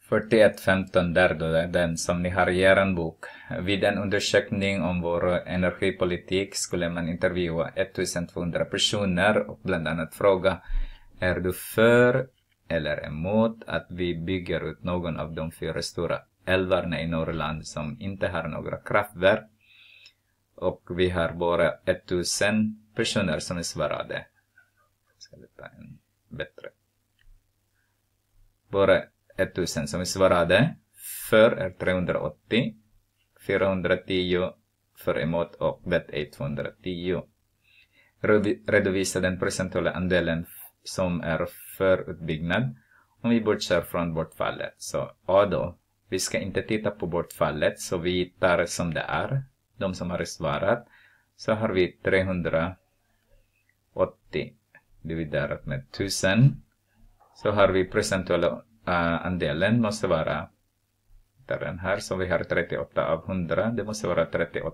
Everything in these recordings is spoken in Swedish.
41.15 där då, den som ni har i er bok. Vid en undersökning om vår energipolitik skulle man intervjua 1200 personer och bland annat fråga: är du för eller emot att vi bygger ut någon av de 4 stora älvarna i Norrland som inte har några kraftverk? Och vi har bara 1000 personer som svarade. Ska vi ta en bättre. Bara 1000 som svarade. För är 380. 410 för emot och bet 210. Redovisa den procentuella andelen som är för utbyggnad om vi bortser från bortfallet. Så A då. Vi ska inte titta på bortfallet, så vi tar som det är. De som har svarat. Så har vi 380 dividerat med 1000. Så har vi procentuella andelen måste vara den här. Så vi har 38 av 100. Det måste vara 38%.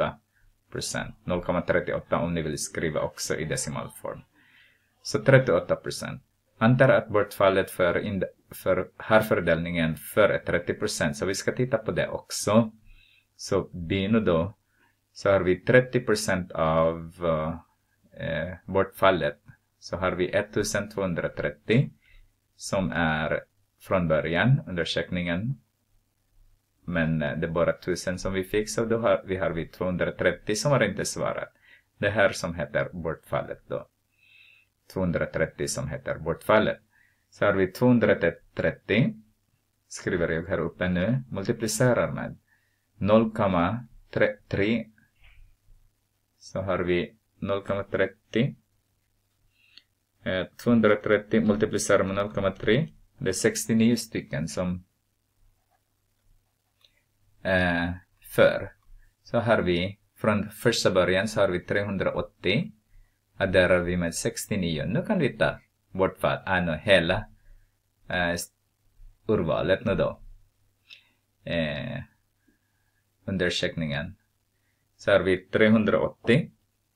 0,38 om ni vill skriva också i decimalform. Så 38%. Antar att bortfallet för här fördelningen för är 30%. Så vi ska titta på det också. Så bino då. Så har vi 30% av bortfallet. Så har vi 1230 som är från början undersökningen. Men det är bara 1000 som vi fick. Så då har vi 230 som har inte svarat. Det här som heter bortfallet då. 230 som heter bortfallet. Så har vi 230. Skriver jag här uppe nu. Multiplicerar med 0,3. Så har vi 0,30. 230 multiplicerar med 0,3. Det är 69 stycken som för. Så har vi från första början så har vi 380. Adderar vi med 69. Nu kan vi ta bortfall. Hela urvalet nu då. Undersökningen. Så har vi 380.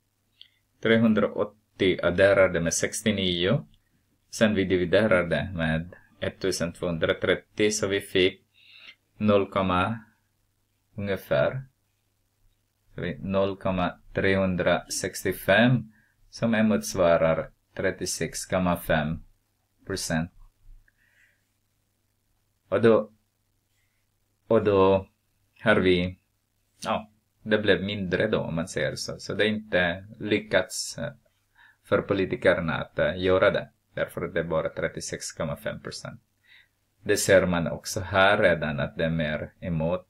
380 adderar det med 69. Sen vi dividerar det med 1230. Så vi fick 0, ungefär. Så vi 0,365. Som motsvarar 36,5%. Och då har vi, det blev mindre då om man säger så. Så det är inte lyckats för politikerna att göra det. Därför är det bara 36,5%. Det ser man också här redan att det är mer emot.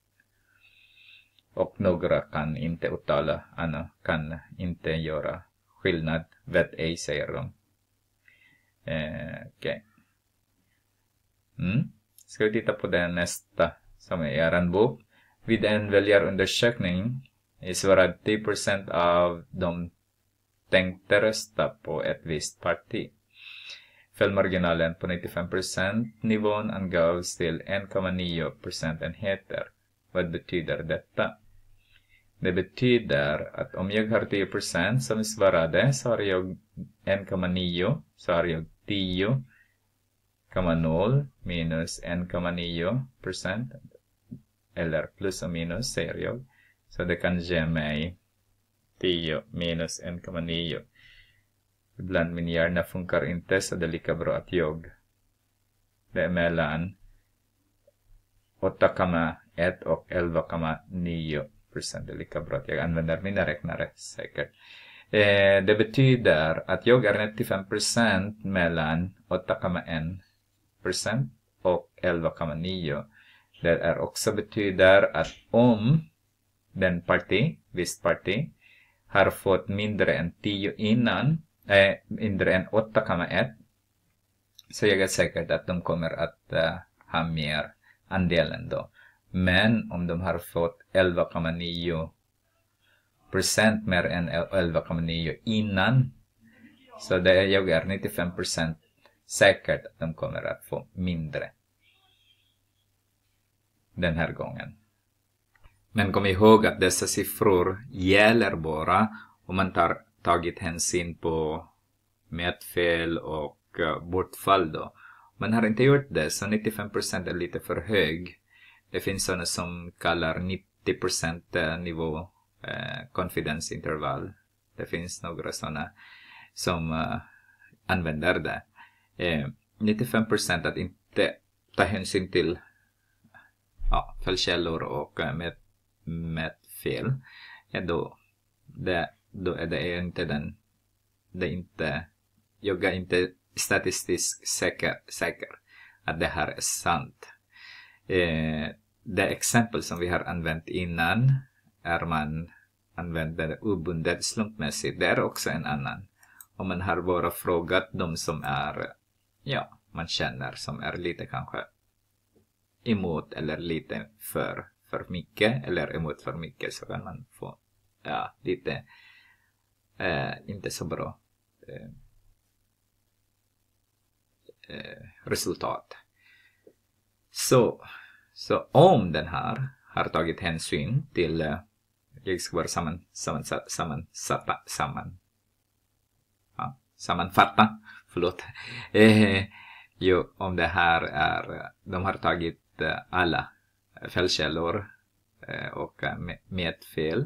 Och några kan inte uttala, kan inte göra skillnad, vet ej, säger de. Okej. Ska vi titta på den nästa som är i er bok. Vid en väljarundersökning svarade 10% av de tänkte rösta på ett visst parti. Fällmarginalen på 95% nivån angavs till 1,9 procentenheter. Vad betyder detta? Det betyder att om jag har 10% som svarade så har jag 1,9. Så har jag 10,0 minus 1,9%. Eller plus och minus säger jag. Så det kan ge mig 10 minus 1,9. Ibland min hjärna funkar inte, så det är lika bra att det är mellan 8,1 och 11,9%. Det är lika bra att jag använder mina räknare säkert. Det betyder att jag är 95% mellan 8,1% och 11,9%. Det är också betyder att om visst parti har fått mindre än 10 innan, mindre än 8,1, så jag är säkert att de kommer att ha mer andelen då. Men om de har fått 11,9% mer än 11,9 innan, så jag är 95% säkert att de kommer att få mindre den här gången. Men kom ihåg att dessa siffror gäller bara om man tagit hänsyn på mätfel och bortfall då. Man har inte gjort det, så 95% är lite för hög. Det finns sådana som kallar 90% nivå confidence interval. Det finns några sådana som använder det. 95% att inte ta hänsyn till felkällor och mätfel. Då är det inte jag är inte statistiskt säker att det här är sant. Det exempel som vi har använt innan är man använder obundet slumpmässigt. Det är också en annan. Om man har bara frågat de som är, man känner som är lite kanske emot eller lite för mycket eller emot för mycket, så kan man få lite inte så bra resultat. Så om den här har tagit hänsyn till jag ska bara sammanfatta, förlåt. Om det här är, de har tagit alla felkällor och mätfel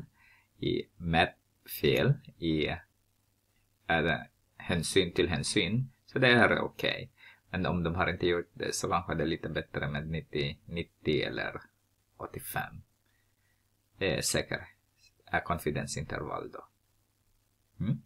i hänsyn till hänsyn, så det är okej. Men om de har inte gjort det, så kanske det är lite bättre med 90 eller 85. Det är säkert konfidensintervall då.